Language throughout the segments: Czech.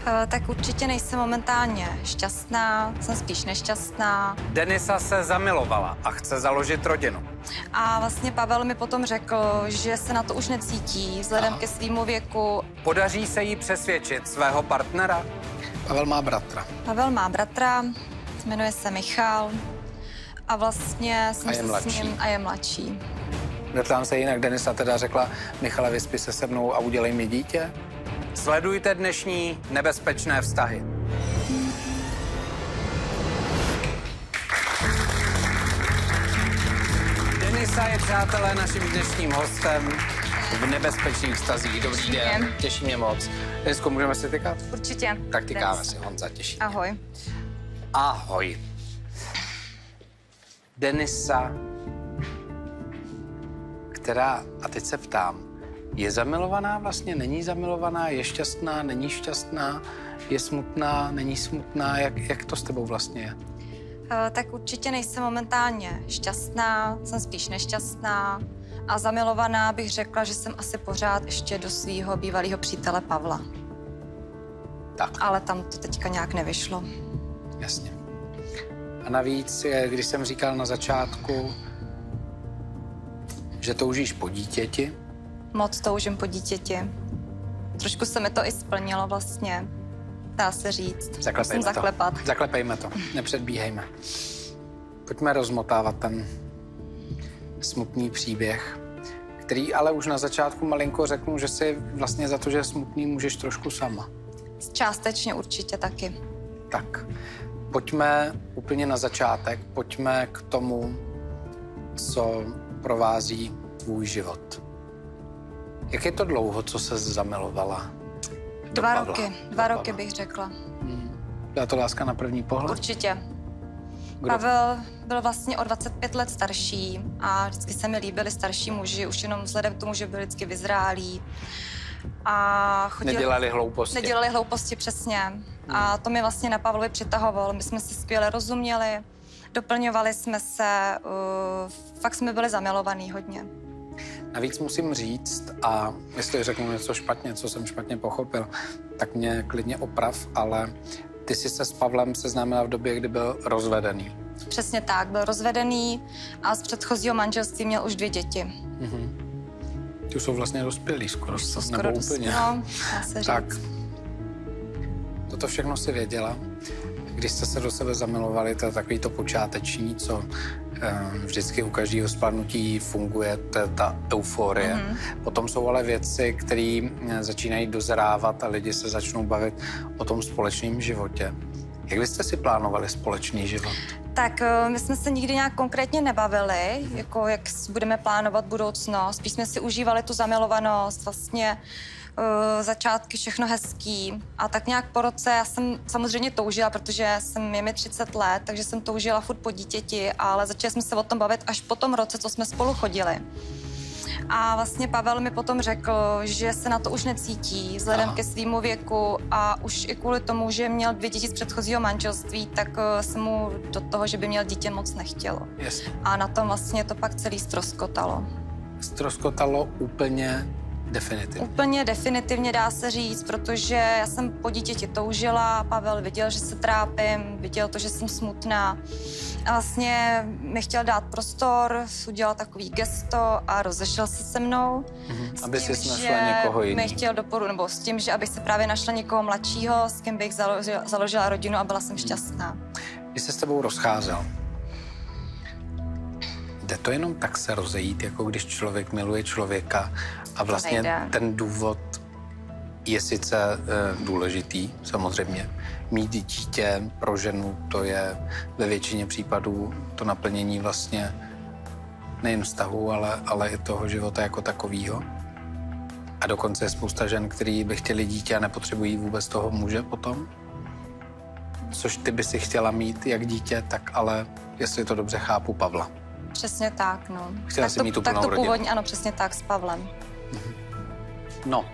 Tak určitě nejsem momentálně šťastná, jsem spíš nešťastná. Denisa se zamilovala a chce založit rodinu. A vlastně Pavel mi potom řekl, že se na to už necítí vzhledem ke svýmu věku. Podaří se jí přesvědčit svého partnera? Pavel má bratra. Pavel má bratra, jmenuje se Michal a vlastně jsem se s ním a je mladší. Zeptám se jinak, Denisa teda řekla, Michale, vyspí se se mnou a udělej mi dítě? Sledujte dnešní nebezpečné vztahy. Denisa je, přátelé, naším dnešním hostem v nebezpečných vztazích. Dobrý den, těší mě moc. Denisko, můžeme si tykat? Určitě. Tak tykáme si, Honza, těší mě. Ahoj. Ahoj. Denisa, která, a teď se ptám, je zamilovaná vlastně, není zamilovaná, je šťastná, není šťastná, je smutná, není smutná, jak to s tebou vlastně je? Tak určitě nejsem momentálně šťastná, jsem spíš nešťastná a zamilovaná bych řekla, že jsem asi pořád ještě do svého bývalého přítele Pavla. Tak. Ale tam to teďka nějak nevyšlo. Jasně. A navíc, když jsem říkal na začátku, že toužíš po dítěti. Moc toužím po dítěti. Trošku se mi to i splnilo vlastně, dá se říct. Zaklepejme to. Zaklepejme to, nepředbíhejme. Pojďme rozmotávat ten smutný příběh, který ale už na začátku malinko řeknu, že si vlastně za to, že je smutný, můžeš trošku sama. Částečně určitě taky. Tak, pojďme úplně na začátek, pojďme k tomu, co provází tvůj život. Jak je to dlouho, co se zamilovala do Pavla? Dva roky bych řekla. Byla to láska na první pohled? Určitě. Kdo? Pavel byl vlastně o 25 let starší a vždycky se mi líbili starší muži, už jenom vzhledem k tomu, že byli vždycky vyzrálí. A Nedělali hlouposti. Nedělali hlouposti, přesně. A to mi vlastně na Pavlovi přitahovalo. My jsme si skvěle rozuměli, doplňovali jsme se, fakt jsme byli zamilovaní hodně. Navíc musím říct, a jestli řeknu něco špatně, co jsem špatně pochopil, tak mě klidně oprav, ale ty jsi se s Pavlem seznámila v době, kdy byl rozvedený. Přesně tak, byl rozvedený a z předchozího manželství měl už 2 děti. Ty jsou vlastně dospělí skoro, nebo úplně. No, dá se říct. Tak, toto všechno si věděla. Když jste se do sebe zamilovali, to je takový to počáteční, co vždycky u každého spadnutí funguje, to je ta euforie. Potom jsou ale věci, které začínají dozrávat a lidi se začnou bavit o tom společném životě. Jak byste si plánovali společný život? Tak my jsme se nikdy nějak konkrétně nebavili, jako jak budeme plánovat budoucnost. Spíš jsme si užívali tu zamilovanost, vlastně začátky, všechno hezký. A tak nějak po roce já jsem samozřejmě toužila, protože je mi 30 let, takže jsem toužila furt po dítěti, ale začali jsme se o tom bavit až po tom roce, co jsme spolu chodili. A vlastně Pavel mi potom řekl, že se na to už necítí vzhledem ke svýmu věku a už i kvůli tomu, že měl 2 děti z předchozího manželství, tak se mu do toho, že by měl dítě, moc nechtělo. Jasně. A na tom vlastně to pak celý ztroskotalo. Ztroskotalo úplně definitivně. Úplně definitivně dá se říct, protože já jsem po dítěti toužila, Pavel viděl, že se trápím, viděl to, že jsem smutná. A vlastně mi chtěl dát prostor, udělal takový gesto a rozešel se se mnou. Aby si našla někoho jiného. Chtěl nebo s tím, že abych se právě našla někoho mladšího, s kým bych založila rodinu a byla jsem šťastná. Když se s tebou rozcházel, jde to jenom tak se rozejít, jako když člověk miluje člověka a vlastně ten důvod je sice důležitý, samozřejmě. Mít dítě pro ženu, to je ve většině případů to naplnění vlastně nejen vztahu, ale i toho života jako takového. A dokonce je spousta žen, který by chtěli dítě a nepotřebují vůbec toho muže potom. Což ty by si chtěla mít jak dítě, tak ale, jestli to dobře chápu, Pavla. Přesně tak, no. Chtěla si mít tu plnou rodinu. Původně, ano, přesně tak, s Pavlem. No.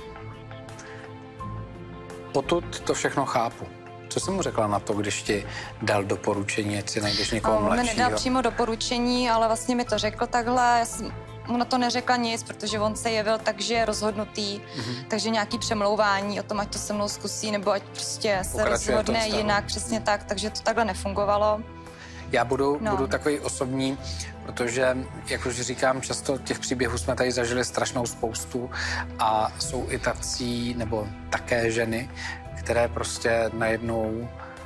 Potud to všechno chápu. Co jsi mu řekla na to, když ti dal doporučení, ať si najdeš někoho mladšího? On mi nedal přímo doporučení, ale vlastně mi to řekl takhle. mu na to neřekla nic, protože on se jevil tak, že je rozhodnutý, takže nějaký přemlouvání o tom, ať to se mnou zkusí, nebo ať prostě se rozhodne jinak, přesně tak, takže to takhle nefungovalo. Já budu takový osobní, protože, jak už říkám, často těch příběhů jsme tady zažili strašnou spoustu a jsou i tací, nebo také ženy, které prostě najednou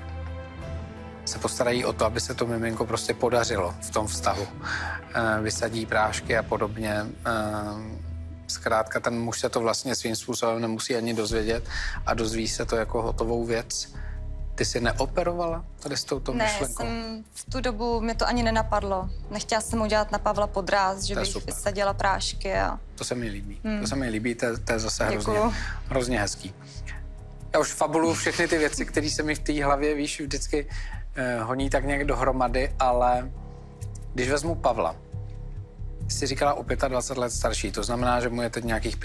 se postarají o to, aby se to miminko prostě podařilo v tom vztahu. Vysadí prášky a podobně. Zkrátka ten muž se to vlastně svým způsobem nemusí ani dozvědět a dozví se to jako hotovou věc. Ty jsi neoperovala tady s touto myšlenkou? Ne, v tu dobu mi to ani nenapadlo. Nechtěla jsem udělat na Pavla podráz, že bych vysadila prášky. A... To se mi líbí. To se mi líbí, to je zase hrozně hezký. Já už fabuluju všechny ty věci, které se mi v té hlavě, víš, vždycky honí tak nějak dohromady, ale když vezmu Pavla, jsi říkala o 25 let starší, to znamená, že mu je teď nějakých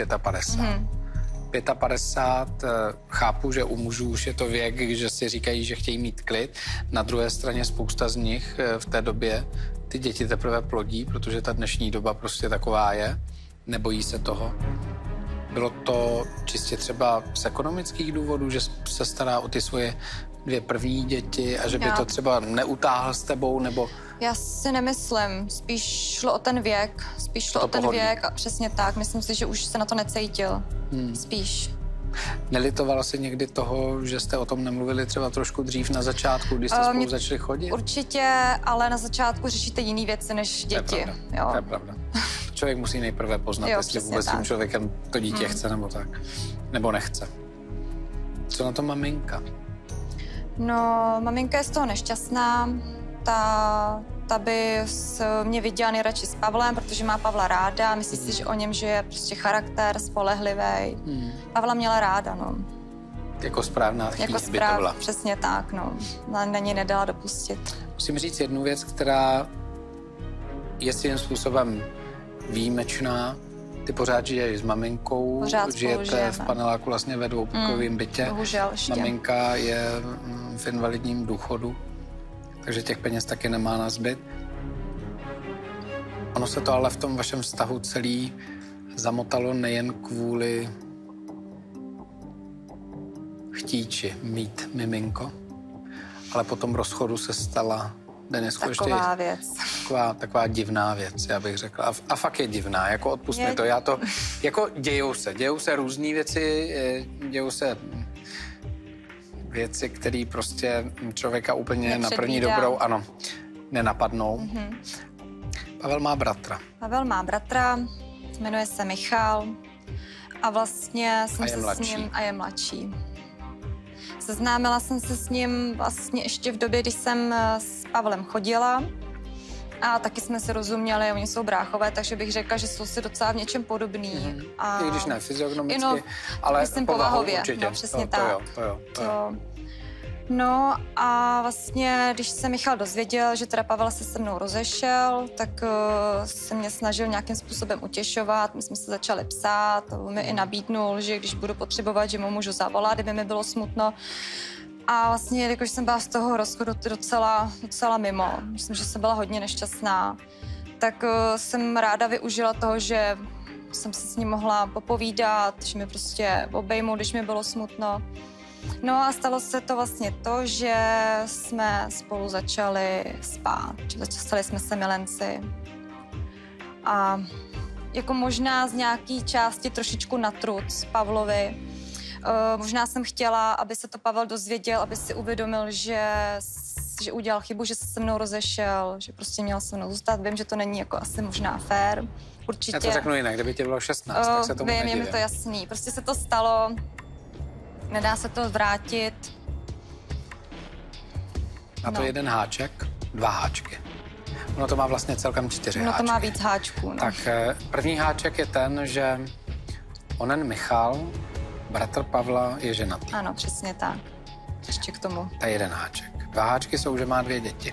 55. 55, chápu, že u mužů už je to věk, že si říkají, že chtějí mít klid. Na druhé straně spousta z nich v té době ty děti teprve plodí, protože ta dnešní doba prostě taková je. Nebojí se toho. Bylo to čistě třeba z ekonomických důvodů, že se stará o ty svoje 2 první děti a že by to třeba neutáhl s tebou, nebo... Já si nemyslím, spíš šlo o ten věk, věk a přesně tak. Myslím si, že už se na to necítil, spíš. Nelitovala jsi někdy toho, že jste o tom nemluvili třeba trošku dřív na začátku, když jste spolu začali chodit? Určitě, ale na začátku řešíte jiné věci než děti. To je pravda. Člověk musí nejprve poznat, jestli vůbec tím člověkem to dítě chce nebo tak. Nebo nechce. Co na to maminka? No, maminka je z toho nešťastná. Ta by mě viděla nejradši s Pavlem, protože má Pavla ráda. Myslí si, že o něm, že je prostě charakter, spolehlivý. Pavla měla ráda, no. Jako správná chvíň by to byla. Přesně tak, no. Na ní nedala dopustit. Musím říct jednu věc, která je svým způsobem výjimečná. Ty pořád žiješ s maminkou, žijete v paneláku vlastně ve 2pokojovém bytě. Bohužel ještě. Maminka je v invalidním důchodu, takže těch peněz taky nemá na zbyt. Ono se to ale v tom vašem vztahu celý zamotalo nejen kvůli chtíči mít miminko, ale po tom rozchodu se stala taková věc. Taková divná věc, já bych řekla. A fakt je divná, jako odpust mi to. Já to, jako dějou se různý věci, dějou se věci, které prostě člověka úplně na první dobrou, nenapadnou. Pavel má bratra. Jmenuje se Michal a vlastně jsem se s ním a je mladší. Seznámila jsem se s ním vlastně ještě v době, když jsem s Pavlem chodila a taky jsme se rozuměli, oni jsou bráchové, takže bych řekla, že jsou si docela v něčem podobný. I když ne fyziognomicky, ale povahově. Určitě. No, přesně tak. To jo. No a vlastně, když se Michal dozvěděl, že teda Pavel se mnou rozešel, tak se mě snažil nějakým způsobem utěšovat. My jsme se začali psát, on mi i nabídnul, že když budu potřebovat, že mu můžu zavolat, kdyby mi bylo smutno. A vlastně, jelikož jsem byla z toho rozchodu docela mimo, myslím, že jsem byla hodně nešťastná, tak jsem ráda využila toho, že jsem se s ním mohla popovídat, že mi prostě obejmul, když mi bylo smutno. No a stalo se to vlastně to, že jsme spolu začali spát, stali jsme se milenci. A jako možná z nějaký části trošičku natruc Pavlovi. Možná jsem chtěla, aby se to Pavel dozvěděl, aby si uvědomil, že udělal chybu, že se se mnou rozešel, že prostě měl se mnou zůstat. Vím, že to není jako asi možná fér. Určitě. Já to řeknu jinak, kdyby tě bylo 16, tak se tomu nedivím. Vím, je mi to jasný. Prostě se to stalo. Nedá se to zvrátit. A to jeden háček, 2 háčky. Ono to má vlastně celkem 4 háčky. Ono to má víc háčků, no. Tak první háček je ten, že onen Michal, bratr Pavla, je ženatý. Ano, přesně tak. Ještě k tomu. To je jeden háček. 2 háčky jsou, že má 2 děti.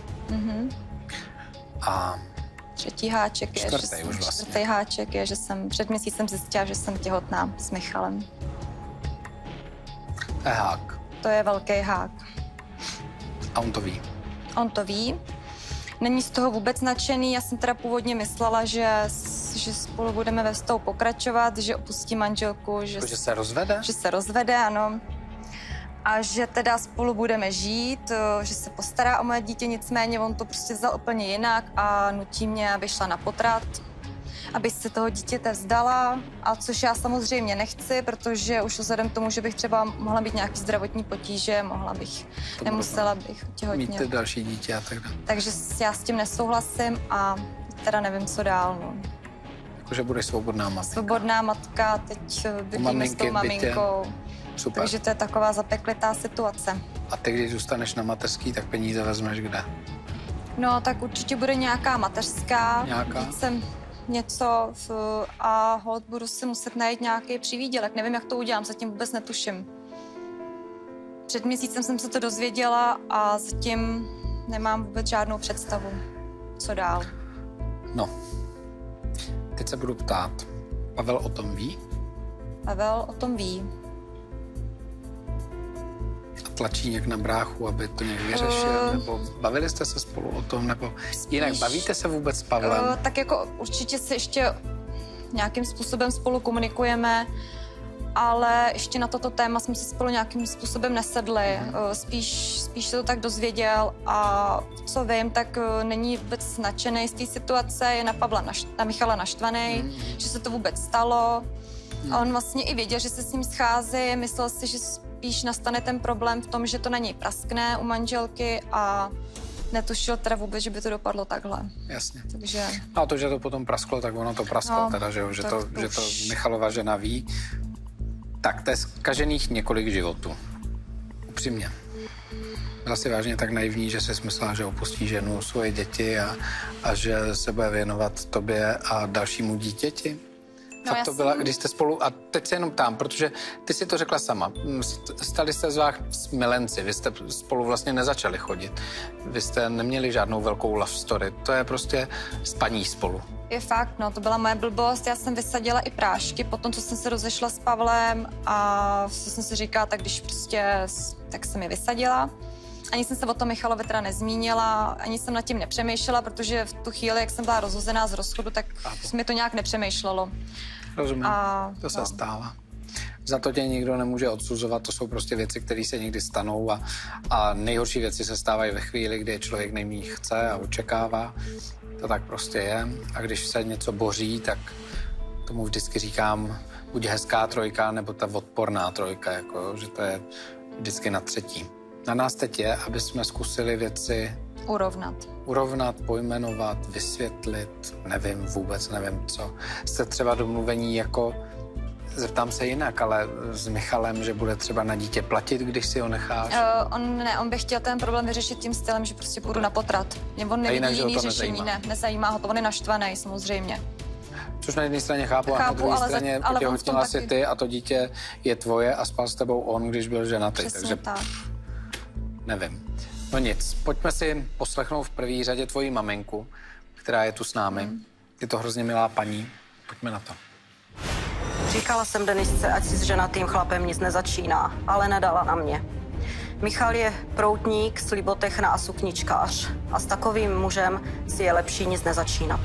A třetí háček je, čtvrtý háček je, že jsem před měsícem zjistila, že jsem těhotná s Michalem. To je hák. To je velký hák. A on to ví? On to ví. Není z toho vůbec nadšený. Já jsem teda původně myslela, že že spolu budeme ve vztahu pokračovat, že opustí manželku, že se rozvede? Že se rozvede, ano. A že teda spolu budeme žít, že se postará o moje dítě, nicméně on to prostě vzal úplně jinak a nutí mě, aby šla na potrat, aby se toho dítěte vzdala, a což já samozřejmě nechci, protože už vzhledem k tomu, že bych třeba mohla být nějaký zdravotní potíže, nemusela bych těhotnět. Mít další dítě a tak dále. Takže já s tím nesouhlasím a teda nevím, co dál, no. Jakože budeš svobodná matka. Svobodná matka, teď bydlíme s tou maminkou. Super. Takže to je taková zapeklitá situace. A ty, když zůstaneš na mateřský, tak peníze vezmeš kde? No, tak určitě bude nějaká mateřská. Nějaká? Něco a holt budu si muset najít nějaký přivýdělek. Nevím, jak to udělám, zatím vůbec netuším. Před měsícem jsem se to dozvěděla a zatím nemám vůbec žádnou představu, co dál. No, teď se budu ptát. Pavel o tom ví? Pavel o tom ví. A tlačí nějak na bráchu, aby to nějak vyřešil? Nebo bavili jste se spolu o tom? Nebo jinak bavíte se vůbec s Pavlem? Tak jako určitě se ještě nějakým způsobem spolu komunikujeme, ale ještě na toto téma jsme si spolu nějakým způsobem nesedli. Spíš se to tak dozvěděl a co vím, tak není vůbec nadšený z té situace, je na Michala naštvaný, že se to vůbec stalo. A on vlastně i věděl, že se s ním schází, myslel si, že spíš nastane ten problém v tom, že to na něj praskne u manželky a netušil teda vůbec, že by to dopadlo takhle. Jasně. Takže... A to, že to potom prasklo, tak ono to prasklo no, teda, že to Michalova žena ví. Tak to je zkažených několik životů. Upřímně. Byla si vážně tak naivní, že si myslela, že opustí ženu, svoje děti a že se bude věnovat tobě a dalšímu dítěti? No, tak to byla, když jste spolu, a teď se jenom ptám, protože ty si to řekla sama, stali jste z vás milenci, vy jste spolu vlastně nezačali chodit, vy jste neměli žádnou velkou love story, to je prostě spaní spolu. Je fakt, no, to byla moje blbost, já jsem vysadila i prášky po tom, co jsem se rozešla s Pavlem a jsem si říkala, tak když prostě, tak jsem je vysadila. Ani jsem se o tom Michalovi teda nezmínila, ani jsem nad tím nepřemýšlela, protože v tu chvíli, jak jsem byla rozhozená z rozchodu, tak mi to nějak nepřemýšlelo. Rozumím, to se stává. Za to tě nikdo nemůže odsuzovat, to jsou prostě věci, které se někdy stanou a nejhorší věci se stávají ve chvíli, kdy člověk nejméně chce a očekává. To tak prostě je. A když se něco boří, tak tomu vždycky říkám buď hezká trojka, nebo ta odporná trojka, jako, že to je vždycky na třetí. Na nás teď je, aby jsme zkusili věci urovnat, pojmenovat, vysvětlit, vůbec nevím co. Jste třeba domluvení jako, zeptám se jinak, ale s Michalem, že bude třeba na dítě platit, když si ho necháš? On by chtěl ten problém vyřešit tím stylem, že prostě půjdu na potrat. On nevidí jiný řešení, nezajímá ho to, on je naštvaný samozřejmě. Což na jedné straně chápu a na druhé straně potěhotnila si ty a to dítě je tvoje a spal s tebou on, když byl ženatý. Přesně tak. Nevím. No nic, pojďme si poslechnout v první řadě tvoji maminku, která je tu s námi. Je to hrozně milá paní. Pojďme na to. Říkala jsem Denisce, ať si s ženatým chlapem nic nezačíná, ale nedala na mě. Michal je proutník, slibotechna a sukničkář. A s takovým mužem si je lepší nic nezačínat.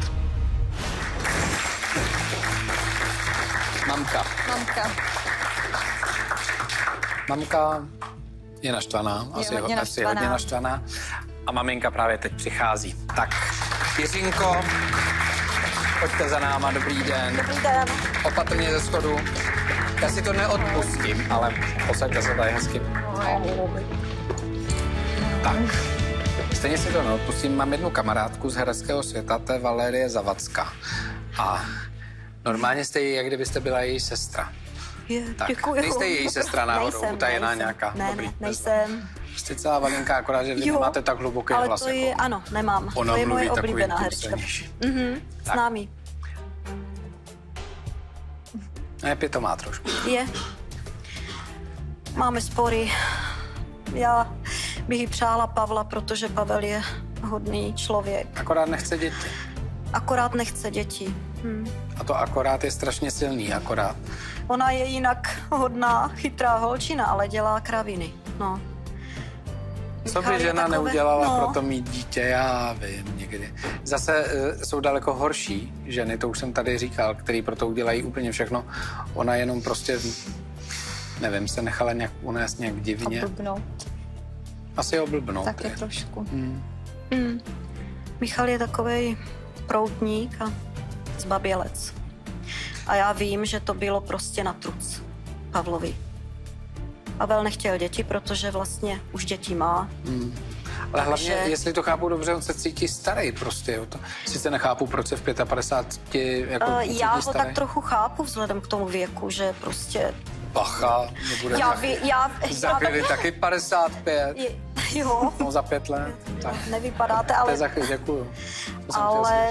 Mamka je naštvaná, asi hodně naštvaná. A maminka právě teď přichází. Tak, Jiřinko, pojďte za náma, dobrý den. Dobrý den. Opatrně ze schodu. Já si to neodpustím, ale posaďte se tady hezky. Tak, stejně si to neodpustím. Mám jednu kamarádku z hereckého světa, to je Valérie Zavacká. A normálně jste jí, jak kdybyste byla její sestra. Tak, děkuju. Nejste její sestra náhodou, utajená nějaká? Ne, nejsem. Jste celá Valinka, akorát, že vy nemáte tak hluboký hlas. Ale to je, ano, nemám. Ona to je mluví moje oblíbená herečka. S námi. Ne, to má trošku. Je. Máme spory. Já bych jí přála Pavla, protože Pavel je hodný člověk. Akorát nechce děti. Akorát nechce děti. A to akorát je strašně silný, akorát. Ona je jinak hodná, chytrá holčina, ale dělá kraviny, no. Co by žena neudělala pro to mít dítě, já vím, tragédie. Zase jsou daleko horší ženy, to už jsem tady říkal, který pro to udělají úplně všechno. Ona jenom prostě, nevím, se nechala nějak unést nějak divně. Oblbnout. Asi oblbnout. Taky trošku. Michal je takovej proutník a zbabělec. A já vím, že to bylo prostě na truc Pavlovi. Pavel nechtěl děti, protože vlastně už děti má. Ale hlavně, jestli to chápu dobře, on se cítí starý prostě. Jo. To sice nechápu, proč se v 55 jako já ho starý. tak trochu chápu vzhledem k tomu věku, že prostě... Bacha, nebude za chvíli taky 55. Jo. No za 5 let. Tak. Nevypadáte, ale... To je za chvíli, děkuju. Ale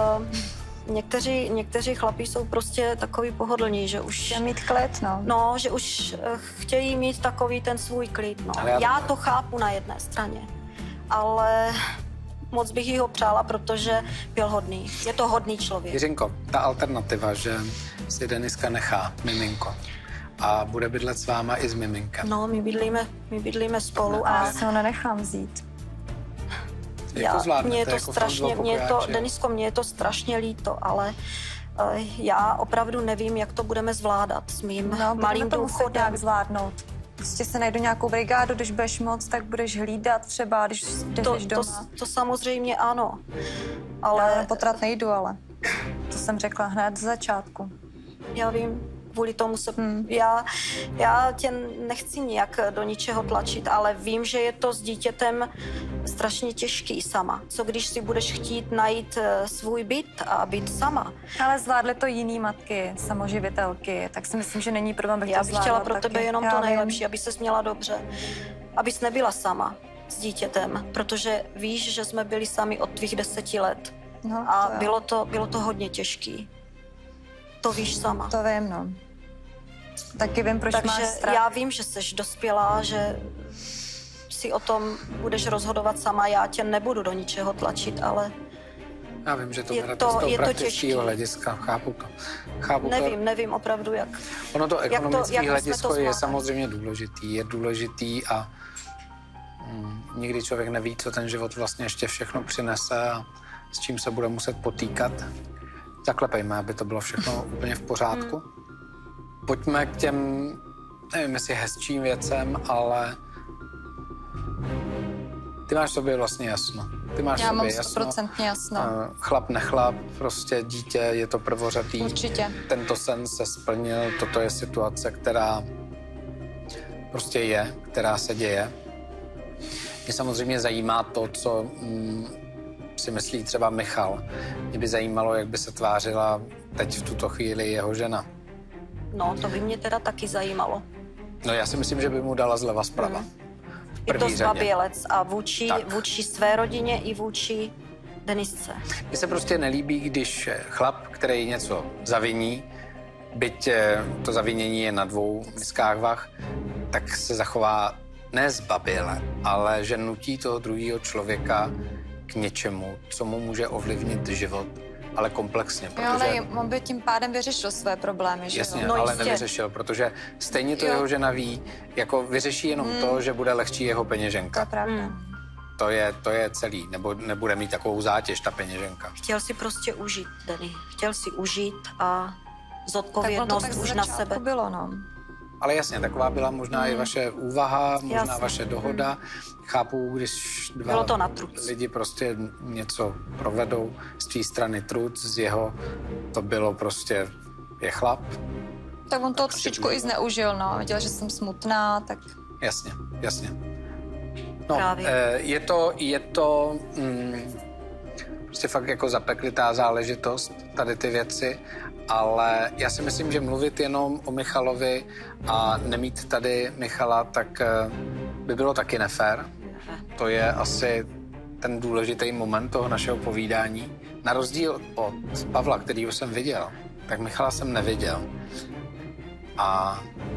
někteří chlapí jsou prostě takový pohodlní, že už... Chtějí mít klid, no. No, že už chtějí mít takový ten svůj klid, no. Já to chápu na jedné straně, ale moc bych jí ho přála, protože byl hodný. Je to hodný člověk. Jiřinko, ta alternativa, že si Deniska nechá miminko a bude bydlet s váma i s miminkem. No, my bydlíme spolu a... Já se ho nenechám vzít. Mně je to strašně, Denisko, mně je to strašně líto, ale já opravdu nevím, jak to budeme zvládat s mým malým důchodem. Nějak zvládnout. Prostě se najdu nějakou brigádu, když budeš moc, tak budeš hlídat třeba, když jdeš doma. To samozřejmě ano, ale... Já na potrat nejdu, ale to jsem řekla hned z začátku. Já vím, kvůli tomu se... Já tě nechci nijak do ničeho tlačit, ale vím, že je to s dítětem strašně těžký sama. Co když si budeš chtít najít svůj byt a být sama? Ale zvládly to jiný matky, samoživitelky, tak si myslím, že není problém, bych Já bych chtěla pro tebe jenom to nejlepší, aby ses měla dobře. Abys nebyla sama s dítětem, protože víš, že jsme byli sami od tvých 10 let. No, a bylo to hodně těžký. To víš sama. To vím, no. Taky vím, proč máš strach. Já vím, že jsi dospělá, že si o tom budeš rozhodovat sama. Já tě nebudu do ničeho tlačit, ale... Já vím, že to berete z toho praktického hlediska. Chápu to. Nevím opravdu, jak... Ono to ekonomické hledisko je samozřejmě důležitý. Je důležitý a nikdy člověk neví, co ten život vlastně ještě všechno přinese a s čím se bude muset potýkat. Zaklepejme, aby to bylo všechno úplně v pořádku. Pojďme k těm, nevím, jestli hezčím věcem, ale ty máš v sobě vlastně jasno. Já mám 100% jasno. Chlap, nechlap, prostě dítě, je to prvořadý. Určitě. Tento sen se splnil, toto je situace, která prostě je, která se děje. Mě samozřejmě zajímá to, co si myslí třeba Michal. Mě by zajímalo, jak by se tvářila teď v tuto chvíli jeho žena. No, to by mě teda taky zajímalo. No, já si myslím, že by mu dala zleva zprava. Je to zbabělec a vůči své rodině i vůči Denisce. Mně se prostě nelíbí, když chlap, který něco zaviní, byť to zavinění je na 2 miskách vah, tak se zachová ne zbaběle, ale že nutí toho druhého člověka k něčemu, co mu může ovlivnit život, ale komplexně. Protože... Jo, ale on by tím pádem vyřešil své problémy, že jasně, jo? No, ale nevyřešil, protože stejně to jeho žena ví, jako vyřeší jenom to, že bude lehčí jeho peněženka. To je pravda. To je celý, nebo nebude mít takovou zátěž ta peněženka. Chtěl si prostě užít, Denny. Chtěl si užít a zodpovědnost tak už na sebe. Bylo, no. Ale jasně, taková byla možná i vaše úvaha, možná vaše dohoda. Chápu, když 2 lidi prostě něco provedou z té strany truc, z jeho to bylo prostě je chlap. Tak on to trošičku i zneužil, no. Viděl, že jsem smutná, tak... Jasně. No, je to prostě fakt jako zapeklitá záležitost, tady ty věci, ale já si myslím, že mluvit jenom o Michalovi a nemít tady Michala, tak by bylo taky nefér. To je asi ten důležitý moment toho našeho povídání. Na rozdíl od Pavla, kterýho jsem viděl, tak Michala jsem neviděl. A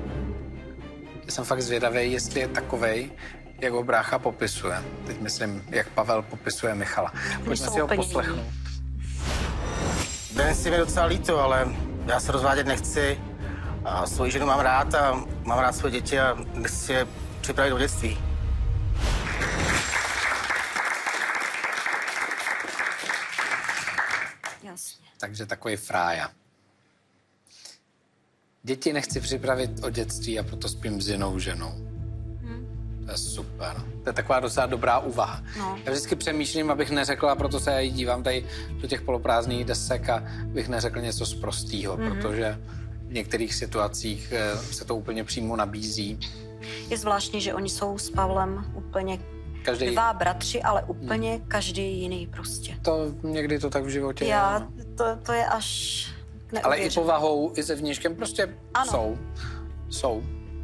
já jsem fakt zvědavý, jestli je takovej, jak ho brácha popisuje. Teď myslím, jak Pavel popisuje Michala. Pojďme si ho poslechnout. Denis, je mi docela líto, ale já se rozvádět nechci. A svoji ženu mám rád a mám rád svoje děti a nechci je připravit do dětství. Takže takový frája. Děti nechci připravit o dětství a proto spím s jinou ženou. To je super. To je taková docela dobrá úvaha. No. Já vždycky přemýšlím, abych neřekla, proto se já jí dívám tady do těch poloprázdných desek a bych neřekl něco sprostýho, protože v některých situacích se to úplně přímo nabízí. Je zvláštní, že oni jsou s Pavlem úplně Každý... dva bratři, ale úplně každý jiný prostě. To někdy to tak v životě je. To je až ale i povahou, i zevníškem prostě ano. Jsou.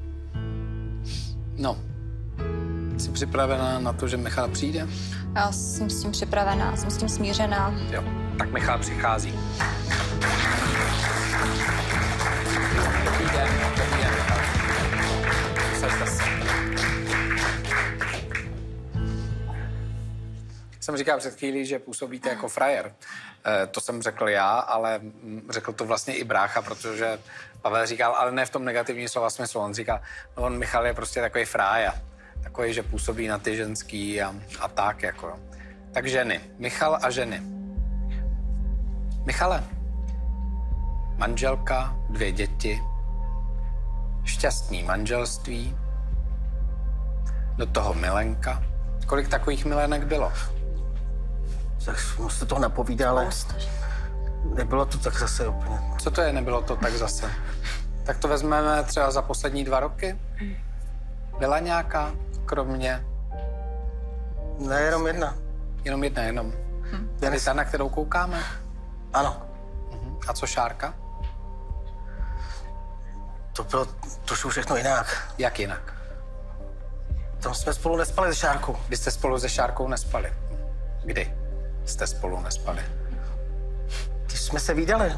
No. Jsi připravená na to, že Michal přijde? Já jsem s tím připravená, jsem s tím smířená. Jo, tak Michal přichází. Dobrý den, Michal. Posaďte se. Jsem říkal před chvílí, že působíte jako frajer. To jsem řekl já, ale řekl to vlastně i brácha, protože Pavel říkal, ale ne v tom negativním slova smyslu. On říkal, no on Michal je prostě takový frája. Takový, že působí na ty ženský a tak jako. Tak ženy. Michal a ženy. Michale, manželka, 2 děti, šťastný manželství, do toho milenka. Kolik takových milenek bylo? Tak se toho napovídá, ale nebylo to tak zase úplně. Co to je, nebylo to tak zase? Tak to vezmeme třeba za poslední 2 roky? Byla nějaká, kromě? Ne, jenom jedna. Jenom jedna. Tady ta, na kterou koukáme? Ano. A co Šárka? To bylo trošku všechno jinak. Jak jinak? Tam jsme spolu nespali se Šárkou. Vy jste spolu se Šárkou nespali. Kdy jste spolu nespali? Když jsme se vídali.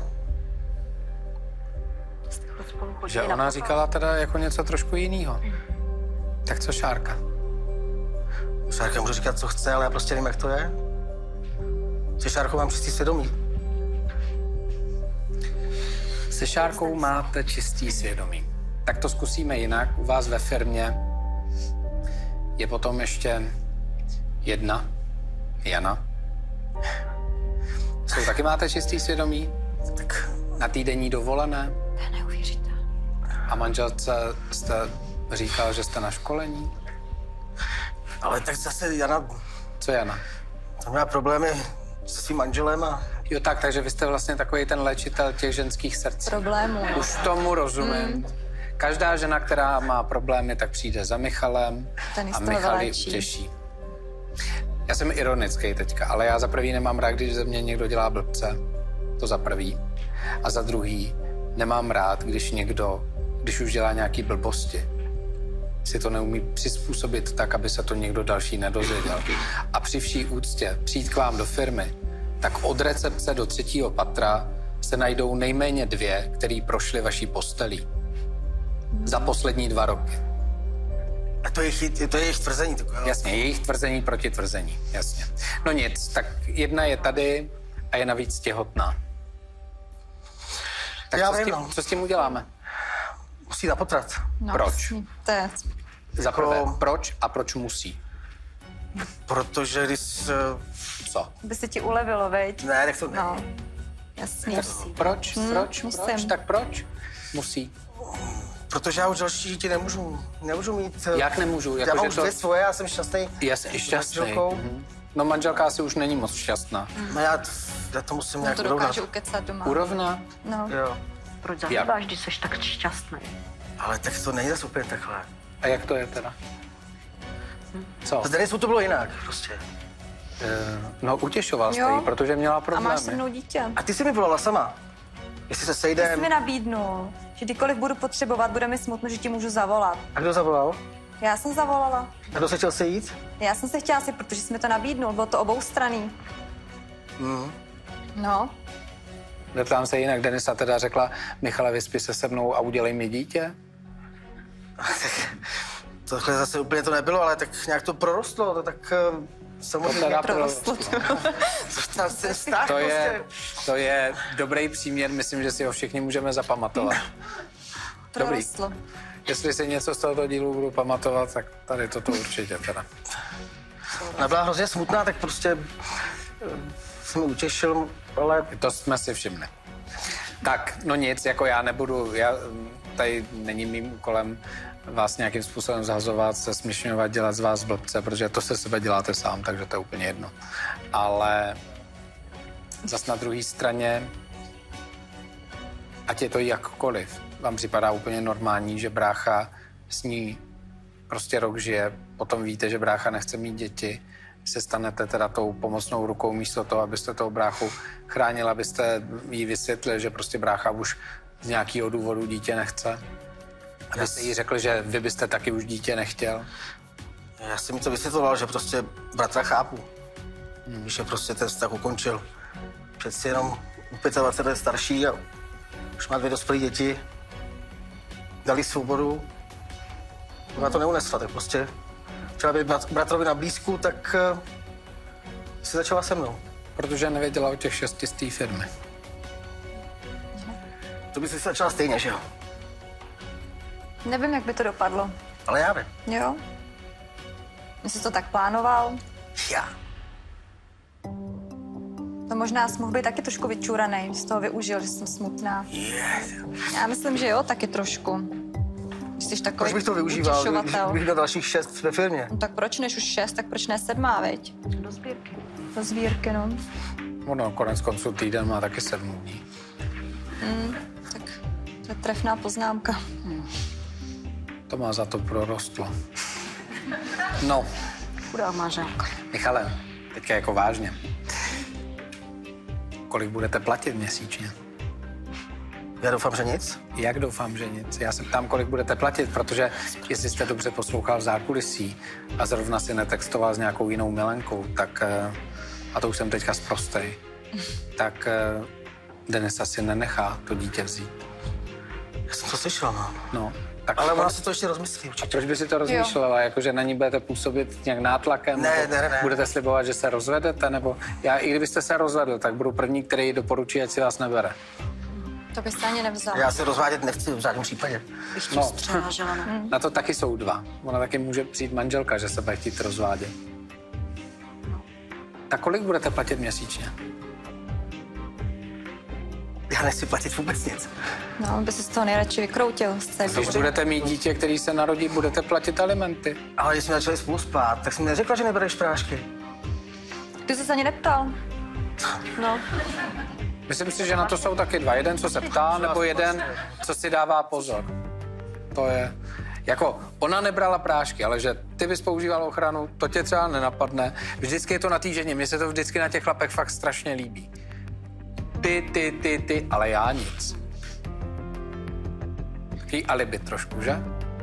Že ona říkala teda jako něco trošku jiného. Tak co Šárka? Šárka může říkat, co chce, ale já prostě nevím, jak to je. Se Šárkou mám čistý svědomí. Se Šárkou máte čistý svědomí. Tak to zkusíme jinak. U vás ve firmě je potom ještě jedna, Jana. Co, taky máte čistý svědomí? Tak Na týdenní dovolené? To je neuvěřitelné. A manželce jste říkal, že jste na školení? ale tak zase Jana, Co Jana? tam měla problémy se svým manželem a Jo tak, takže vy jste vlastně takový ten léčitel těch ženských srdcí. Problémů. Už tomu rozumím. Každá žena, která má problémy, tak přijde za Michalem Ten a z toho Michal ji vyléčí. utěší. Já jsem ironický teďka, ale já za prvý nemám rád, když ze mě někdo dělá blbce. To za prvý. A za druhý nemám rád, když někdo, když už dělá nějaký blbosti, si to neumí přizpůsobit tak, aby se to někdo další nedozvěděl. A při vší úctě přijít k vám do firmy, tak od recepce do 3. patra se najdou nejméně 2, který prošly vaší postelí. Za poslední 2 roky. a to je jejich tvrzení. Jasně, jejich tvrzení proti tvrzení, jasně. No nic, tak jedna je tady a je navíc těhotná. Tak Já co, vím, s tím, no. co s tím uděláme? Musí na potrat. No, Proč? To je Za prvé, proč a proč musí? Protože když... Co? by se ti ulevilo, veď? Ne, nech to ne. No, jasně. Proč? Proč? musím. Tak proč? Musí. Protože já už další dítě nemůžu mít... Jak nemůžu? Já Jako, mám že už to... 2 svoje, já jsem šťastný. Jasně, šťastný. manželkou. No manželka asi už není moc šťastná. No já to musím nějak To urovnat. dokážu ukecat doma. Urovná? No. Jo, Proč Jak? zahýbáš, když jsi tak šťastný? ale tak to není zase úplně takhle. A jak to je teda? Co? S Denisou to bylo jinak, prostě. No utěšoval jste Jo. jí, protože měla A problémy. máš se mnou dítě. A ty jsi mi volala sama. Jestli se Ty jsi sejdem. mi nabídnul, že kdykoliv budu potřebovat, bude mi smutno, že ti můžu zavolat. A kdo zavolal? Já jsem zavolala. A kdo se chtěl sejít? Já jsem se chtěla si, protože jsi mi to nabídnul, bylo to oboustranný. No, Zeptám se jinak, Denisa teda řekla, Michale, vyspí se se mnou a udělej mi dítě? Tohle zase úplně to nebylo, ale tak nějak to prorostlo, to tak samozřejmě. teda prorostlo to. Ten vztah To je dobrý příměr, myslím, že si ho všichni můžeme zapamatovat. Dobrý. Prorostlo. Jestli si něco z tohoto dílu budu pamatovat, tak tady toto určitě teda. Ona byla hrozně smutná, tak prostě se mi utěšil, ale... To jsme si všimli. Tak, no nic, jako já nebudu, tady není mým úkolem vás nějakým způsobem zhazovat, se směšňovat, dělat z vás blbce, protože to se sebe děláte sám, takže to je úplně jedno. Ale zas na druhé straně, ať je to jakkoliv, vám připadá úplně normální, že brácha s ní prostě rok žije, potom víte, že brácha nechce mít děti, se stanete teda tou pomocnou rukou místo toho, abyste toho bráchu chránil, abyste jí vysvětlili, že prostě brácha už z nějakého důvodu dítě nechce. Abyste jí řekl, že vy byste taky už dítě nechtěl. Já jsem mi to vysvětloval, že prostě bratra chápu. Že prostě ten vztah ukončil. Přeci jenom 25 let starší a už má 2 dospělé děti. Dali svobodu. Ona to neunesla, tak prostě chtěla být bratrovi na blízku, tak si začala se mnou. Protože nevěděla o těch 6 z té firmy. To by si začala stejně, že jo? Nevím, jak by to dopadlo. Ale já vím. Jo? Jsi to tak plánoval? Já. To možná jsi mohl být taky trošku vyčuranej, z toho využil, že jsem smutná. Já myslím, že jo, taky trošku. Jsi takový Proč bych to využíval, utěšovatel. kdybych měl dalších 6 ve firmě? No tak proč než už 6, tak proč ne 7, veď? Do sbírky. Do sbírky, no. Ono konec konců týden má taky 7 dní. Tak to je trefná poznámka. To má za to prorostlo. No, Chudá manželka. Michale, teďka jako vážně. Kolik budete platit měsíčně? Já doufám, že nic. Jak doufám, že nic. Já se ptám, kolik budete platit, protože jestli jste dobře poslouchal v zákulisí a zrovna si netextoval s nějakou jinou milenkou, tak, a to už jsem teďka sprostej, tak Denisa si nenechá to dítě vzít. Já jsem to slyšel, no. No, tak Ale ona si to ještě rozmyslí a určitě. proč by si to rozmýšlela? Jakože na ní budete působit nějak nátlakem? Ne, nebo ne. Budete slibovat, že se rozvedete? Nebo já, i kdybyste se rozvedl, tak budu první, který doporučí, ať si vás nebere. To byste ani nevzal. Já se rozvádět nechci v žádném případě. Bych tě No. střehážela, no. Na to taky jsou 2. Ona taky může přijít manželka, že se bude chtít rozvádět. Tak kolik budete platit měsíčně? Já nechci platit vůbec nic. No, by si z toho nejradši vykroutil. Když budete mít dítě, který se narodí, budete platit alimenty. Ale když jsme začali spolu spát, tak jsi mi neřekla, že nebereš prášky. Ty jsi se ani neptal. No, Myslím si, že na to jsou taky 2. Jeden, co se ptá, nebo jeden, co si dává pozor. To je... Jako, ona nebrala prášky, ale že ty bys používal ochranu, to tě třeba nenapadne. Vždycky je to na té ženě, mně se to vždycky na těch chlapech fakt strašně líbí. Ty, ale já nic. Taký alibi trošku, že?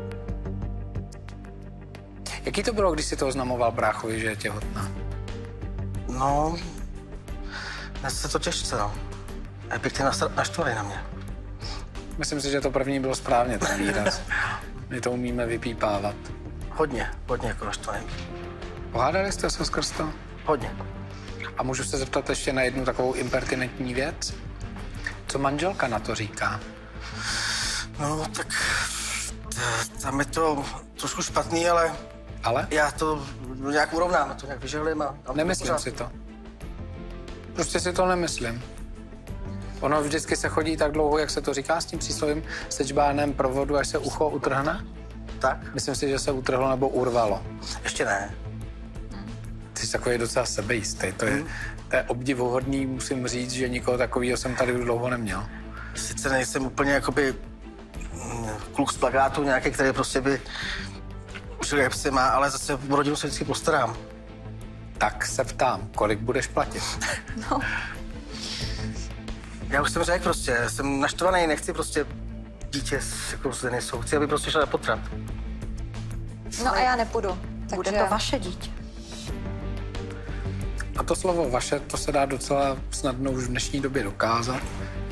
Jaký to bylo, když si to oznamoval bráchovi, že je těhotná? No, dnes se to těžce, no. Je pěkně naštvaný na mě. Myslím si, že to první bylo správně, ten výraz. My to umíme vypípávat. Hodně jako naštvaný. Pohádali jste se skrz to? Hodně. A můžu se zeptat ještě na jednu takovou impertinentní věc? Co manželka na to říká? No, tak tam je to trošku špatný, ale Ale? já to nějak urovnám, to nějak vyžehlím a... Nemyslím si to. Prostě si to nemyslím. Ono vždycky se chodí tak dlouho, jak se to říká s tím příslovím sečbánem provodu, až se ucho utrhne. Tak? Myslím si, že se utrhlo nebo urvalo. Ještě ne. Ty jsi takový docela sebejistý. To je obdivuhodný, musím říct, že nikoho takového jsem tady už dlouho neměl. Sice nejsem úplně jakoby kluk z plakátu nějaký, který prostě by žil jak se má, ale zase v rodinu se vždycky postarám. Tak se ptám, kolik budeš platit? no. Já už jsem řekl prostě, jsem naštvaný, nechci prostě dítě jako s Denisou. Chci, aby prostě šla na potrat. No a já nepůjdu. Bude to vaše dítě. A to slovo vaše, to se dá docela snadno už v dnešní době dokázat.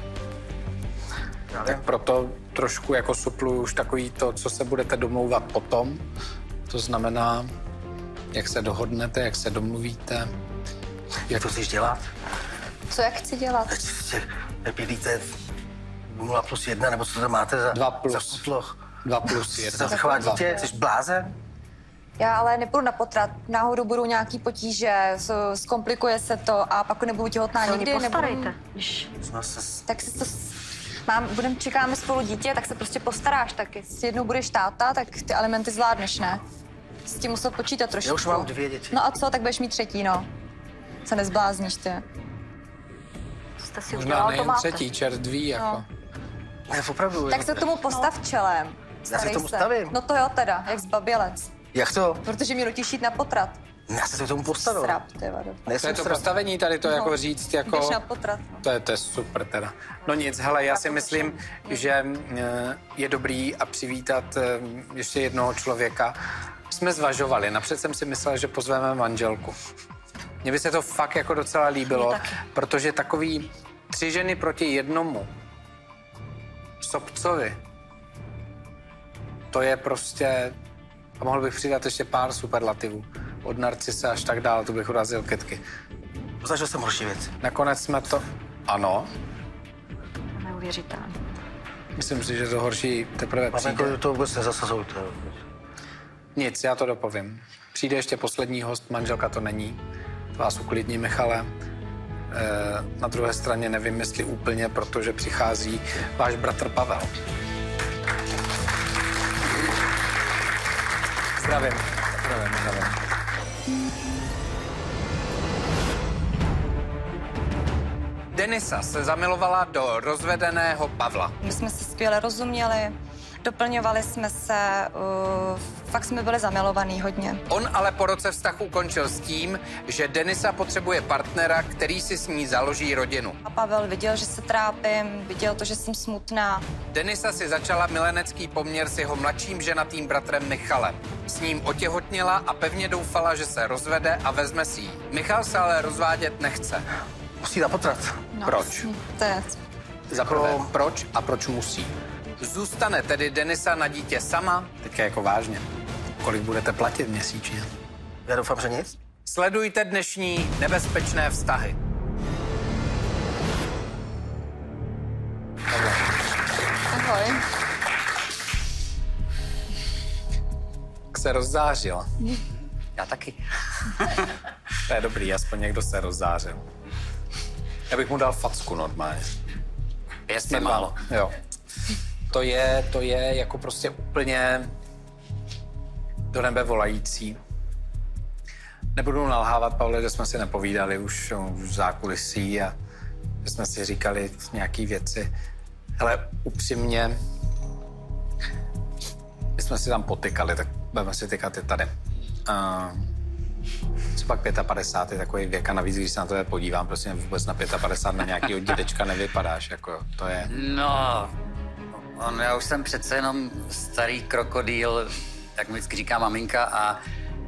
Tak proto trošku jako supluju už takový to, co se budete domlouvat potom. To znamená, jak se dohodnete, jak se domluvíte. Jak to chceš dělat? Co jak chci dělat? Nepělíte 0+1, nebo co to máte za 2+. za kutloch? 2+1. Chceš zachovát dítě? Jsi blázen? Já ale nepůjdu na potrat. Náhodou budou nějaký potíže, zkomplikuje se to a pak nebudu těhotná nikdy. Postarejte. Tak si to... čekáme spolu dítě, tak se prostě postaráš taky. S jednou budeš táta, tak ty alimenty zvládneš, ne? S tím musel počítat trošku. Já už mám 2 děti. No a co, tak budeš mít 3, no. Se nezblázníš, ty. Jste si Možná udělal, to nejen máte. 3, čertví, jako. No. Ne, opravdu. Tak se tomu postav čelem. Já se Starej tomu stavím. No to jo teda, jak zbabělec. Jak to? Protože mě nutíš jít na potrat. Já se tomu postavil. Srap, ty vado. To je Nejsem to srap. postavení tady, to jako říct, jako... Jdeš na potrat. No. To je super teda. No nic, hele, já si myslím, že je dobrý a přivítat ještě jednoho člověka. Jsme zvažovali, napřed jsem si myslel, že pozveme manželku. Mně by se to fakt jako docela líbilo, protože takový 3 ženy proti 1 Sobcovi, to je prostě... A mohl bych přidat ještě pár superlativů. Od Narcisa až tak dále, to bych urazil kytky. Zažil jsem horší věci. Nakonec jsme to... Ano, Neuvěřitelné. myslím si, že to horší teprve přijde. Maminko, to vůbec nezasazujte. Nic, já to dopovím. Přijde ještě poslední host, manželka to není. To vás uklidní, Michale. Na druhé straně nevím, jestli úplně, protože přichází váš bratr Pavel. Zdravím. Zdravím. Denisa se zamilovala do rozvedeného Pavla. My jsme si skvěle rozuměli, doplňovali jsme se, fakt jsme byli zamilovaní hodně. On ale po roce vztah ukončil s tím, že Denisa potřebuje partnera, který si s ní založí rodinu. A Pavel viděl, že se trápím, viděl to, že jsem smutná. Denisa si začala milenecký poměr s jeho mladším ženatým bratrem Michalem. S ním otěhotněla a pevně doufala, že se rozvede a vezme si ji. Michal se ale rozvádět nechce. Musí na potrat. No, Proč? To je... Za prvé, proč a proč musí? Zůstane tedy Denisa na dítě sama? Teďka jako vážně. Kolik budete platit měsíčně? Já doufám, že nic. Sledujte dnešní nebezpečné vztahy. Ahoj. Tak se rozzářil. Já taky. To je dobrý, aspoň někdo se rozzářil. Já bych mu dal facku normálně. Jestli málo. Jo. To je jako prostě úplně do nebe volající. Nebudu nalhávat, Pavle, že jsme si nepovídali už v zákulisí a že jsme si říkali nějaký věci. Hele, upřímně, my jsme si tam potykali, tak budeme si tykat i tady. Co pak 55 je takový věk a navíc, když se na to podívám, prostě vůbec na 55 na nějakýho dědečka nevypadáš, jako to je... No, já už jsem přece jenom starý krokodýl, jak mi vždycky říká maminka, a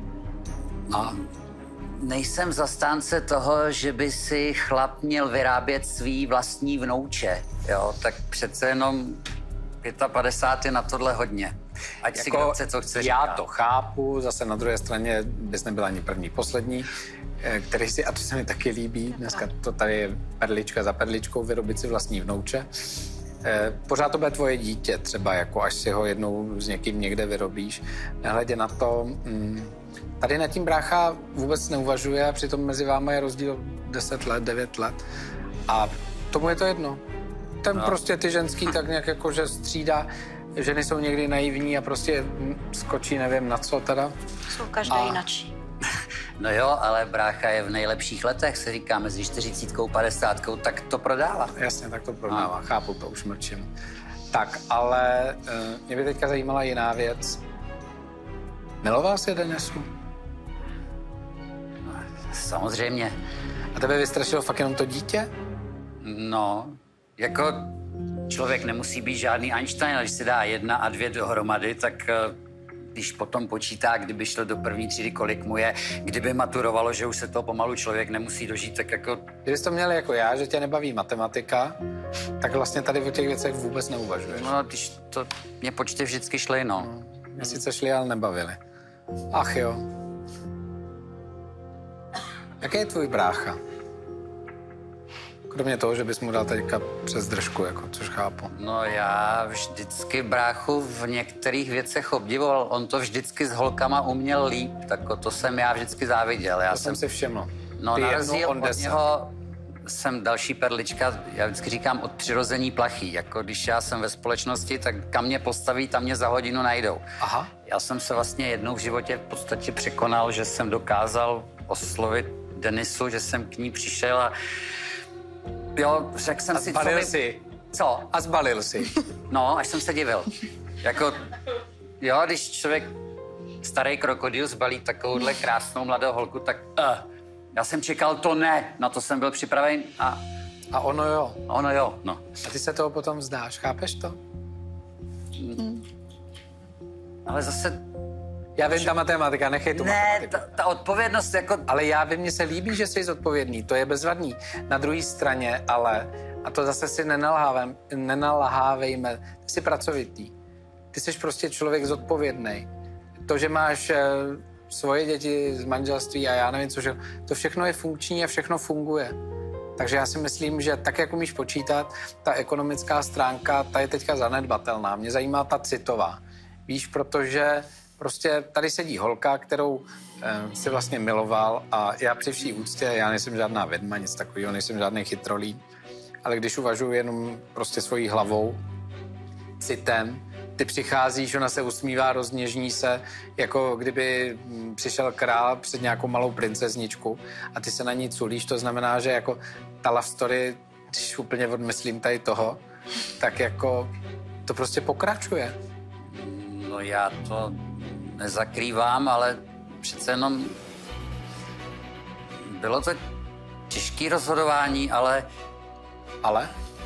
nejsem zastánce toho, že by si chlap měl vyrábět svý vlastní vnouče, jo, tak přece jenom 55 je na tohle hodně. Ať si kdo chce, co chce říkat. Já to chápu, zase na druhé straně bys nebyla ani první, poslední, který si, a to se mi taky líbí, dneska to tady je perlička za perličkou, vyrobit si vlastní vnouče. Pořád to bude tvoje dítě, třeba jako až si ho jednou s někým někde vyrobíš. Nehledě na to, tady nad tím brácha vůbec neuvažuje a přitom mezi váma je rozdíl 10 let, 9 let a tomu je to jedno. Ten prostě ty ženský tak nějak jako, že střídá, ženy jsou někdy naivní a prostě skočí nevím na co teda. Jsou každé jinačí. No jo, ale brácha je v nejlepších letech, se říká, mezi 40 a 50, tak to prodává. Jasně, tak to prodává, chápu to, už mlčím. Tak, ale mě by teďka zajímala jiná věc. Miloval jsi Denisu? Samozřejmě. A tebe vystrašilo fakt jenom to dítě? No, jako člověk nemusí být žádný Einstein, ale když si dá 1 a 2 dohromady, tak když potom počítá, kdyby šel do první třídy, kolik mu je, kdyby maturovalo, že už se toho pomalu člověk nemusí dožít, tak jako... Kdybys to měl jako já, že tě nebaví matematika, tak vlastně tady o těch věcech vůbec neuvažuješ. No, když to mě počty vždycky šly, no. Mě sice šli, ale nebavili. Ach jo. Jaký je tvůj brácha? Kromě toho, že bys mu dal teďka přes držku, jako, což chápu. No já vždycky bráchu v některých věcech obdivoval. On to vždycky s holkama uměl líp, tak to jsem já vždycky záviděl. Já To jsem si všiml. No Ty na jednou, rozdíl on od 10. něho jsem další perlička, já vždycky říkám od přirození plachý. Jako když já jsem ve společnosti, tak kam mě postaví, tam mě za hodinu najdou. Aha. Já jsem se vlastně jednou v životě v podstatě překonal, že jsem dokázal oslovit Denisu, že jsem k ní přišel a jo, řekl jsem si, Zbalil co si. Co? A zbalil si. No, až jsem se divil. Jako, jo, když člověk starý krokodýl zbalí takovouhle krásnou mladou holku, tak já jsem čekal to ne, na to jsem byl připraven A ono jo. ono jo, no. A ty se toho potom vzdáš, chápeš to? Ale zase, Já vím, ta matematika, nechej tu ne, matematiku. ta odpovědnost jako, Ale já vím, mně se líbí, že jsi zodpovědný, to je bezvadný. Na druhé straně, ale, a to zase si nenalhávejme, ty jsi pracovitý. Ty jsi prostě člověk zodpovědný. To, že máš svoje děti z manželství a já nevím, co, to všechno je funkční a všechno funguje. Takže já si myslím, že tak, jak umíš počítat, ta ekonomická stránka, ta je teďka zanedbatelná. Mě zajímá ta citová. Víš, protože prostě tady sedí holka, kterou si vlastně miloval a já při vší úctě, já nejsem žádná vedma, nic takového, nejsem žádný chytrolí, ale když uvažuji jenom prostě svojí hlavou, citem, ty přicházíš, ona se usmívá, rozněžní se, jako kdyby přišel král před nějakou malou princezničku a ty se na ní culíš, to znamená, že jako ta love story, když úplně odmyslím tady toho, tak jako to prostě pokračuje. no já to nezakrývám, ale přece jenom bylo to těžké rozhodování, ale Ale?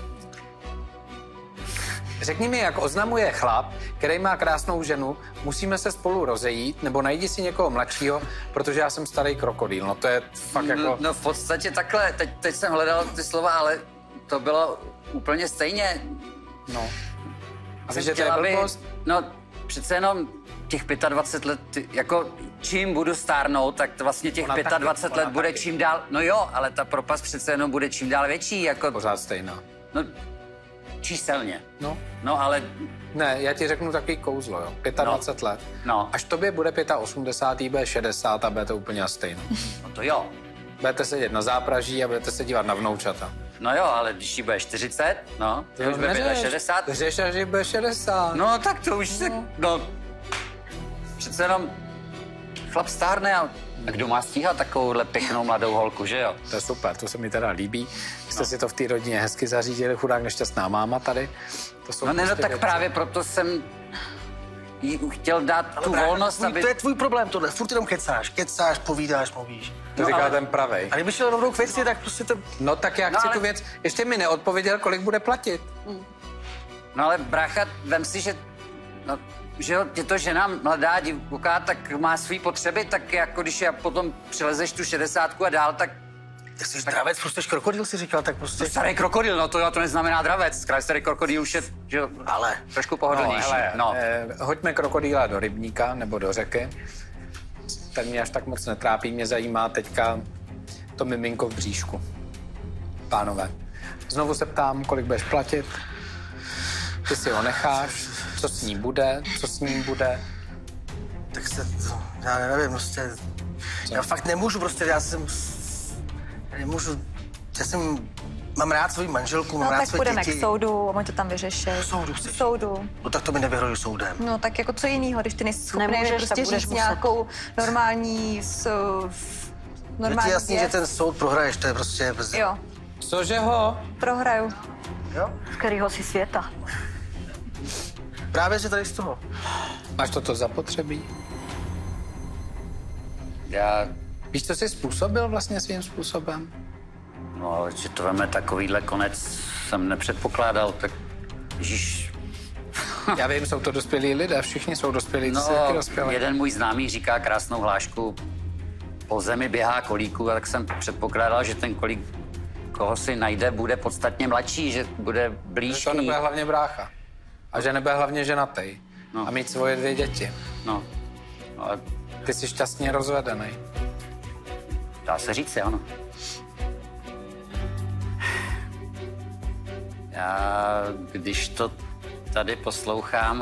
Řekni mi, jak oznamuje chlap, který má krásnou ženu, musíme se spolu rozejít, nebo najdi si někoho mladšího, protože já jsem starý krokodýl. No to je fakt jako... no v podstatě takhle, teď jsem hledal ty slova, ale to bylo úplně stejně. No. A Jsem víš, že to je chtěla, blbost? No přece jenom těch 25 let, jako čím budu stárnout, tak to vlastně těch Ona 25 taky, let bude taky. čím dál, no jo, ale ta propast přece jenom bude čím dál větší, jako, Pořád stejná. no číselně. No. No ale, Ne, já ti řeknu takový kouzlo, jo. 25 let. no, Až tobě bude 85, bude 60 a budete úplně stejno. no to jo. Budete sedět na zápraží a budete se dívat na vnoučata. No jo, ale když jí bude 40, no, to už bude 65. Řeš, až jí bude 60. No tak to už se, no, přece jenom chlap stárne a kdo má stíhat takovouhle pěknou mladou holku, že jo? To je super, to se mi teda líbí. Jste si to v té rodině hezky zařídili, chudák nešťastná máma tady. To jsou No ne, no prostě tak věci. právě proto jsem jí chtěl dát tu volnost, aby... To je tvůj problém tohle, furt jenom kecáš, povídáš, mluvíš. To říká ten pravej. A kdyby šel rovnou k věci, tak prostě to... No tak já No, chci ale- tu věc, ještě mi neodpověděl, kolik bude platit. No ale brácha, vem si, že, no, že jo, je to žena mladá divoká, tak má svý potřeby, tak jako když já potom přelezeš tu 60 a dál, tak Ty jsi dravec, prostě krokodýl si říkal, tak prostě... starý krokodýl, no to neznamená dravec, starý krokodýl už je, že jo, Ale... trošku pohodlnější. Hoďme krokodýla do rybníka nebo do řeky. Ten mě až tak moc netrápí, mě zajímá teďka to miminko v bříšku. Pánové, znovu se ptám, kolik budeš platit, ty si ho necháš, co s ním bude, co s ním bude. Tak se, já nevím, prostě... Já fakt nemůžu prostě, mám rád svou manželku, mám No rád tak své půjdeme děti. k soudu, oni to tam vyřeší. Do soudu chceš? K soudu. No tak to mi nevyhroju soudem. No tak jako co jiného, když ty nejsi schopný Nemůžeš, tak prostě budeš říct muset. nějakou normální... Je normální ti jasný, že věc. ten soud prohraješ, to je prostě... Jo, Cože ho? prohraju. Jo? Z kterého si světa. Právě že tady z toho. Máš toto zapotřebí? Já, Víš, co jsi způsobil vlastně svým způsobem? no ale že to veme takovýhle konec jsem nepředpokládal, tak Ježíš. Já vím, jsou to dospělí lidé, všichni jsou dospělí, ty jsi No, taky dospělý. jeden můj známý říká krásnou hlášku, po zemi běhá kolíku, a tak jsem předpokládal, že ten kolík, koho si najde, bude podstatně mladší, že bude Že to blížký. nebude hlavně brácha. A že nebude hlavně ženatej. No. A mít svoje 2 děti. No, ale Ty jsi šťastně rozvedený. dá se říct, ano. Já, když to tady poslouchám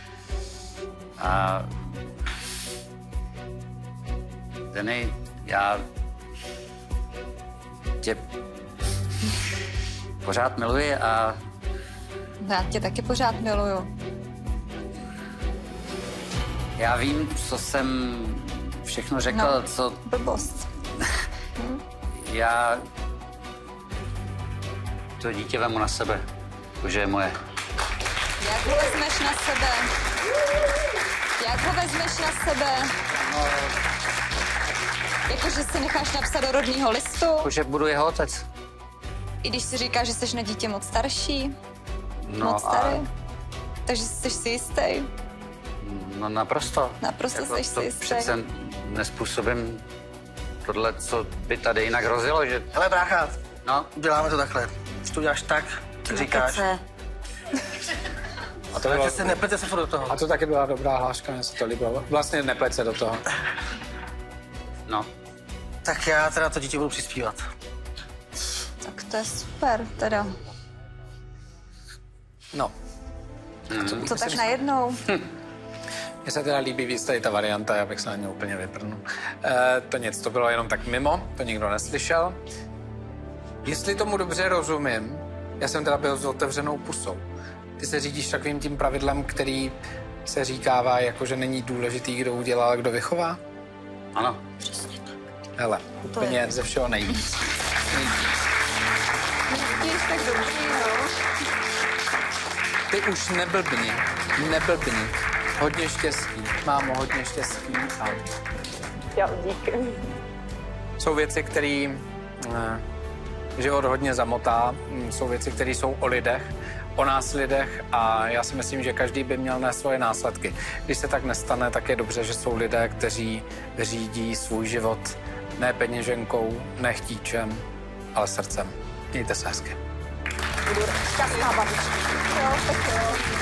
a Denny, já tě pořád miluji a Já tě taky pořád miluju. já vím, co jsem všechno řekl, No, co blbost. já to dítě vemu na sebe, že je moje. Jak ho vezmeš na sebe? Jak ho vezmeš na sebe? Jakože si necháš napsat do rodného listu? Že budu jeho otec. I když si říkáš, že jsi na dítě moc starší? No Moc starý? Takže jsi si jistý? No naprosto. Naprosto Jako jsi si to jistý. přece nespůsobím tohle, co by tady jinak hrozilo, že... Hele, brácha, No, uděláme to takhle. Když to uděláš tak, jak říkáš. Kece. A to, bylo, Neplete se furt do toho. a to taky byla dobrá hláška, mě se to líbilo. Vlastně nepleť se do toho. no. Tak já teda to dítě budu přispívat. Tak to je super, teda. No, Co tak najednou? mně se teda líbí víc tady ta varianta, já bych se na ně úplně vyprnul. To nic, to bylo jenom tak mimo, to nikdo neslyšel. Jestli tomu dobře rozumím, já jsem teda byl s otevřenou pusou. Ty se řídíš takovým tím pravidlem, který se říkává, jako že není důležitý, kdo udělal, kdo vychová? Ano. Hele, úplně ze všeho nejvíc. Vidíš, tak dobře, no. Ty už neblbni. Hodně štěstí, mámo, hodně štěstí. A Jo, díky. jsou věci, které život hodně zamotá. Jsou věci, které jsou o lidech, o nás lidech a já si myslím, že každý by měl nést svoje následky. Když se tak nestane, tak je dobře, že jsou lidé, kteří řídí svůj život ne peněženkou, ne chtíčem, ale srdcem. Mějte se hezky. Budu šťastná babička. Jo, tak jo.